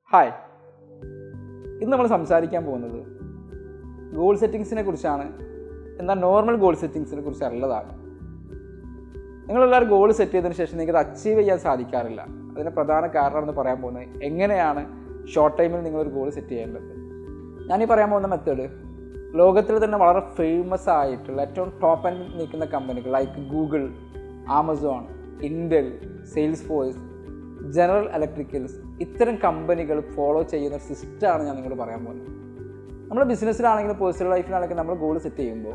Hi, ഇന്ന് നമ്മൾ സംസാരിക്കാൻ പോകുന്നത് ഗോൾ സെറ്റിങ്സിനെ കുറിച്ചാണ്. എന്നാൽ നോർമൽ ഗോൾ സെറ്റിങ്സിനെ കുറിച്ച് അല്ലതാണ്. നിങ്ങളെല്ലാവരും ഗോൾ സെറ്റ് ചെയ്തതിന് ശേഷം നിങ്ങൾക്ക് അച്ചീവ് ചെയ്യാൻ സാധിക്കാറില്ല. അതിന് പ്രധാന കാരണമെന്ന് പറയാൻ പോകുന്നത് എങ്ങനെയാണ് ഷോർട്ട് ടൈമിൽ നിങ്ങളൊരു ഗോൾ സെറ്റ് ചെയ്യേണ്ടത്. ഞാനീ പറയാൻ പോകുന്ന മെത്തേഡ് ലോകത്തിൽ തന്നെ വളരെ ഫേമസ് ആയിട്ടുള്ള ഏറ്റവും ടോപ്പ് ആൻഡ് നിൽക്കുന്ന കമ്പനികൾ like Google, Amazon, Intel, Salesforce, General Electricals ഇത്തരം കമ്പനികൾ ഫോളോ ചെയ്യുന്ന ഒരു സിസ്റ്റമാണ് ഞാൻ നിങ്ങളോട് പറയാൻ പോകുന്നത്. നമ്മുടെ ബിസിനസ്സിലാണെങ്കിലും പേഴ്സണൽ ലൈഫിലാണെങ്കിലും നമ്മൾ ഗോൾ സെറ്റ് ചെയ്യുമ്പോൾ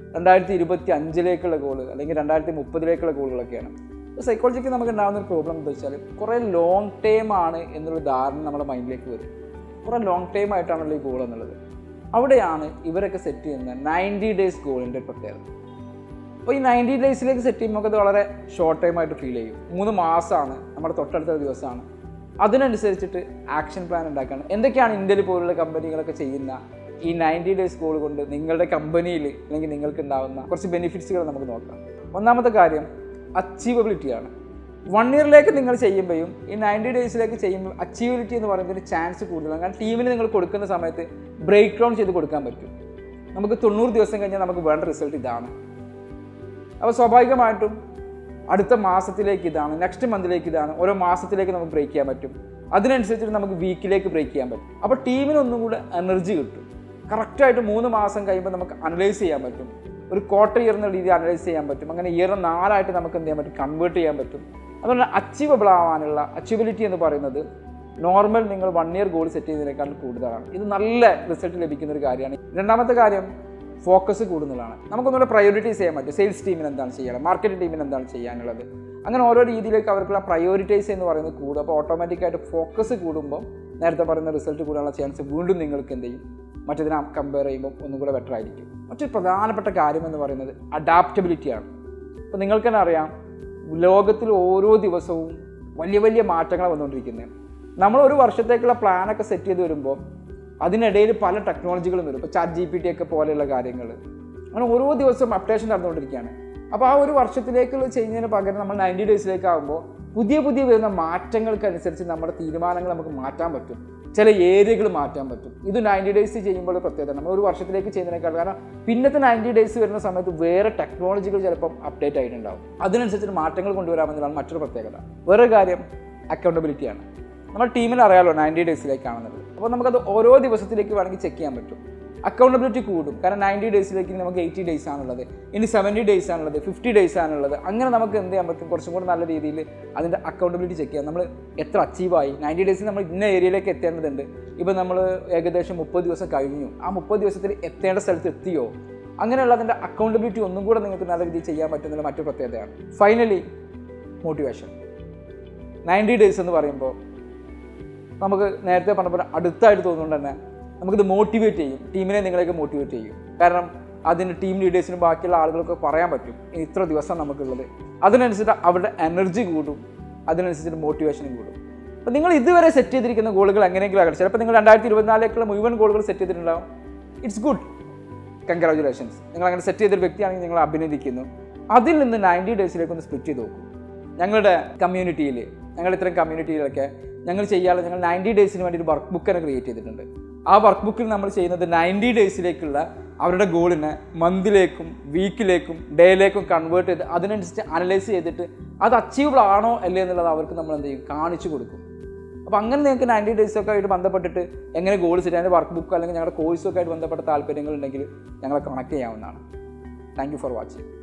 2025 ഗോൾ അല്ലെങ്കിൽ 2030 ഗോളുകളൊക്കെയാണ്. അപ്പോൾ സൈക്കോളജിക്ക് നമുക്ക് ഉണ്ടാകുന്ന ഒരു പ്രോബ്ലം എന്താ വെച്ചാൽ കുറേ ലോങ് ടൈം ആണ് എന്നുള്ള ധാരണ നമ്മുടെ മൈൻഡിലേക്ക് വരും. കുറേ ലോങ് ടൈം ആയിട്ടാണല്ലോ ഈ ഗോൾ എന്നുള്ളത്. അവിടെയാണ് ഇവരൊക്കെ സെറ്റ് ചെയ്യുന്ന 90 ഡേയ്സ് ഗോളിൻ്റെ ഒരു പ്രത്യേകത. അപ്പോൾ ഈ 90 ഡേയ്സിലേക്ക് സെറ്റ് ചെയ്യുമ്പോൾ അത് വളരെ ഷോർട്ട് ടൈമായിട്ട് ഫീൽ ചെയ്യും. 3 മാസമാണ്, നമ്മുടെ തൊട്ടടുത്ത ദിവസമാണ്. അതിനനുസരിച്ചിട്ട് ആക്ഷൻ പ്ലാൻ ഉണ്ടാക്കുകയാണ്. എന്തൊക്കെയാണ് ഇന്ത്യയിൽ പോലുള്ള കമ്പനികളൊക്കെ ചെയ്യുന്ന ഈ 90 ഡേയ്സ് ഗോൾ കൊണ്ട് നിങ്ങളുടെ കമ്പനിയിൽ അല്ലെങ്കിൽ നിങ്ങൾക്ക് ഉണ്ടാകുന്ന കുറച്ച് ബെനിഫിറ്റ്സുകൾ നമുക്ക് നോക്കാം. ഒന്നാമത്തെ കാര്യം അച്ചീവബിലിറ്റിയാണ്. 1 ഇയറിലേക്ക് നിങ്ങൾ ചെയ്യുമ്പോഴും ഈ 90 ഡേയ്സിലേക്ക് ചെയ്യുമ്പോൾ അച്ചീവബിലിറ്റി എന്ന് പറയുന്നതിന് ചാൻസ് കൂടുതലാണ്. കാരണം ടീമിന് നിങ്ങൾ കൊടുക്കുന്ന സമയത്ത് ബ്രേക്ക് ഡൗൺ ചെയ്ത് കൊടുക്കാൻ പറ്റും. നമുക്ക് 90 ദിവസം കഴിഞ്ഞാൽ നമുക്ക് വേണ്ട റിസൾട്ട് ഇതാണ്. അപ്പോൾ സ്വാഭാവികമായിട്ടും അടുത്ത മാസത്തിലേക്ക് ഇതാണ്, നെക്സ്റ്റ് മന്തിലേക്ക് ഇതാണ്, ഓരോ മാസത്തിലേക്ക് നമുക്ക് ബ്രേക്ക് ചെയ്യാൻ പറ്റും. അതിനനുസരിച്ചിട്ട് നമുക്ക് വീക്കിലേക്ക് ബ്രേക്ക് ചെയ്യാൻ പറ്റും. അപ്പോൾ ടീമിന് ഒന്നും കൂടെ എനർജി കിട്ടും. കറക്റ്റായിട്ട് 3 മാസം കഴിയുമ്പോൾ നമുക്ക് അനലൈസ് ചെയ്യാൻ പറ്റും. ഒരു ക്വാർട്ടർ ഇയർ എന്ന രീതിയിൽ അനലൈസ് ചെയ്യാൻ പറ്റും. അങ്ങനെ ഇയർ 4 ആയിട്ട് നമുക്ക് എന്ത് ചെയ്യാൻ പറ്റും, കൺവേർട്ട് ചെയ്യാൻ പറ്റും. അതുകൊണ്ട് അച്ചീവബിൾ ആവാനുള്ള അച്ചീവബിലിറ്റി എന്ന് പറയുന്നത് നോർമൽ നിങ്ങൾ 1 ഇയർ ഗോൾ സെറ്റ് ചെയ്യുന്നതിനേക്കാൾ കൂടുതലാണ്. ഇത് നല്ല റിസൾട്ട് ലഭിക്കുന്ന ഒരു കാര്യമാണ്. രണ്ടാമത്തെ കാര്യം ഫോക്കസ് കൂടുന്നതാണ്. നമുക്കൊന്നുകൂടെ പ്രയോറിറ്റൈസ് ചെയ്യാൻ പറ്റും. സെയിൽസ് ടീമിന് എന്താണ് ചെയ്യണം, മാർക്കറ്റിംഗ് ടീമിന് എന്താണ് ചെയ്യാനുള്ളത്, അങ്ങനെ ഓരോ രീതിയിലേക്ക് അവർക്കുള്ള പ്രയോറിറ്റൈസ് എന്ന് പറയുന്നത് കൂടും. അപ്പോൾ ഓട്ടോമാറ്റിക്കായിട്ട് ഫോക്കസ് കൂടുമ്പോൾ നേരത്തെ പറയുന്ന റിസൾട്ട് കൂടാനുള്ള ചാൻസ് വീണ്ടും നിങ്ങൾക്ക് എന്ത് ചെയ്യും, മറ്റേതിനെ കമ്പയർ ചെയ്യുമ്പോൾ ഒന്നും കൂടെ ബെറ്റർ ആയിരിക്കും. മറ്റൊരു പ്രധാനപ്പെട്ട കാര്യം എന്ന് പറയുന്നത് അഡാപ്റ്റബിലിറ്റിയാണ്. അപ്പോൾ നിങ്ങൾക്ക് തന്നെ അറിയാം, ലോകത്തിൽ ഓരോ ദിവസവും വലിയ വലിയ മാറ്റങ്ങൾ വന്നുകൊണ്ടിരിക്കുന്നത്. നമ്മൾ ഒരു വർഷത്തേക്കുള്ള പ്ലാനൊക്കെ സെറ്റ് ചെയ്ത് വരുമ്പോൾ അതിനിടയിൽ പല ടെക്നോളജികളും വരും. ഇപ്പോൾ ChatGPT ഒക്കെ പോലെയുള്ള കാര്യങ്ങൾ, അങ്ങനെ ഓരോ ദിവസവും അപ്ഡേഷൻ നടന്നുകൊണ്ടിരിക്കുകയാണ്. അപ്പോൾ ആ ഒരു വർഷത്തിലേക്കുള്ള ചെയ്യുന്നതിന് പകരം നമ്മൾ 90 ഡേയ്സിലേക്കാകുമ്പോൾ പുതിയ പുതിയ വരുന്ന മാറ്റങ്ങൾക്കനുസരിച്ച് നമ്മുടെ തീരുമാനങ്ങൾ നമുക്ക് മാറ്റാൻ പറ്റും. ചില ഏരിയകൾ മാറ്റാൻ പറ്റും. ഇത് 90 ഡേയ്സ് ചെയ്യുമ്പോൾ പ്രത്യേകത നമ്മൾ ഒരു വർഷത്തിലേക്ക് ചെയ്യുന്നതിനേക്കാൾ, കാരണം പിന്നത്തെ 90 ഡേയ്സ് വരുന്ന സമയത്ത് വേറെ ടെക്നോളജികൾ ചിലപ്പം അപ്ഡേറ്റ് ആയിട്ടുണ്ടാവും. അതിനനുസരിച്ച് മാറ്റങ്ങൾ കൊണ്ടുവരാമെന്നതാണ് മറ്റൊരു പ്രത്യേകത. വേറൊരു കാര്യം അക്കൗണ്ടബിലിറ്റിയാണ്. നമ്മൾ ടീമിൽ അറിയാമല്ലോ 90 ഡേയ്സിലേക്കാണെന്നുള്ളത്. അപ്പോൾ നമുക്കത് ഓരോ ദിവസത്തിലേക്ക് വേണമെങ്കിൽ ചെക്ക് ചെയ്യാൻ പറ്റും. അക്കൗണ്ടബിലിറ്റി കൂടും. കാരണം 90 ഡേയ്സിലേക്ക് നമുക്ക് 80 ഡേയ്സ് ആണുള്ളത്, ഇനി 70 ഡേയ്സ് ആണുള്ളത്, 50 ഡേയ്സ് ആണുള്ളത്. അങ്ങനെ നമുക്ക് എന്ത് ചെയ്യാൻ പറ്റും, കുറച്ചും കൂടി നല്ല രീതിയിൽ അതിൻ്റെ അക്കൗണ്ടബിലിറ്റി ചെക്ക് ചെയ്യാം. നമ്മൾ എത്ര അച്ചീവായി, 90 ഡേയ്സിൽ നമ്മൾ ഇന്ന ഏരിയയിലേക്ക് എത്തേണ്ടതുണ്ട്. ഇപ്പോൾ നമ്മൾ ഏകദേശം 30 ദിവസം കഴിഞ്ഞു, ആ 30 ദിവസത്തിൽ എത്തേണ്ട സ്ഥലത്ത് എത്തിയോ, അങ്ങനെയുള്ള അതിൻ്റെ അക്കൗണ്ടബിലിറ്റി ഒന്നും കൂടെ നിങ്ങൾക്ക് നല്ല രീതിയിൽ ചെയ്യാൻ പറ്റുന്നുള്ള മറ്റൊരു പ്രത്യേകതയാണ്. Finally motivation. 90 ഡേയ്സ് എന്ന് പറയുമ്പോൾ നമുക്ക് നേരത്തെ പറഞ്ഞപ്പോൾ അടുത്തായിട്ട് തോന്നുന്നുകൊണ്ട് തന്നെ നമുക്കിത് മോട്ടിവേറ്റ് ചെയ്യും. ടീമിനെ നിങ്ങളെയൊക്കെ മോട്ടിവേറ്റ് ചെയ്യും. കാരണം അതിന് ടീം ലീഡേഴ്സിനും ബാക്കിയുള്ള ആളുകൾക്ക് പറയാൻ പറ്റും ഇത്ര ദിവസം നമുക്കുള്ളത്. അതിനനുസരിച്ച് അവരുടെ എനർജി കൂടും, അതിനനുസരിച്ച് മോട്ടിവേഷനും കൂടും. അപ്പോൾ നിങ്ങൾ ഇതുവരെ സെറ്റ് ചെയ്തിരിക്കുന്ന ഗോളുകൾ എങ്ങനെയെങ്കിലും ആകട്ടെ, ചിലപ്പോൾ നിങ്ങൾ 2024 മുഴുവൻ ഗോളുകൾ സെറ്റ് ചെയ്തിട്ടുണ്ടാവും. It's good, congratulations. നിങ്ങൾ അങ്ങനെ സെറ്റ് ചെയ്തൊരു വ്യക്തിയാണെങ്കിൽ നിങ്ങൾ അഭിനന്ദിക്കുന്നു. അതിൽ നിന്ന് 90 ഡേയ്സിലേക്ക് ഒന്ന് സ്പ്ലിറ്റ് ചെയ്ത് നോക്കും. ഞങ്ങളുടെ കമ്മ്യൂണിറ്റിയിൽ, ഇത്തരം കമ്മ്യൂണിറ്റിയിലൊക്കെ ഞങ്ങൾ 90 ഡേയ്സിന് വേണ്ടി ഒരു വർക്ക് ബുക്ക് തന്നെ ക്രിയേറ്റ് ചെയ്തിട്ടുണ്ട്. ആ വർക്ക് ബുക്കിൽ നമ്മൾ ചെയ്യുന്നത് 90 ഡേയ്സിലേക്കുള്ള അവരുടെ ഗോളിനെ മന്തിലേക്കും വീക്കിലേക്കും ഡേയിലേക്കും കൺവേർട്ട് ചെയ്ത് അതിനനുസരിച്ച് അനലൈസ് ചെയ്തിട്ട് അത് അച്ചീവബിൾ ആണോ അല്ലേ എന്നുള്ളത് അവർക്ക് നമ്മൾ എന്ത് ചെയ്യും, കാണിച്ചു കൊടുക്കും. അപ്പോൾ അങ്ങനെ നിങ്ങൾക്ക് 90 ഡേയ്സൊക്കെ ആയിട്ട് ബന്ധപ്പെട്ടിട്ട് എങ്ങനെ ഗോൾ സെറ്റ് അതിൻ്റെ വർക്ക് ബുക്കോ അല്ലെങ്കിൽ ഞങ്ങളുടെ കോഴ്സൊക്കെ ആയിട്ട് ബന്ധപ്പെട്ട താല്പര്യങ്ങളുണ്ടെങ്കിൽ ഞങ്ങളെ കണക്ട് ചെയ്യാവുന്നതാണ്. Thank you for watching.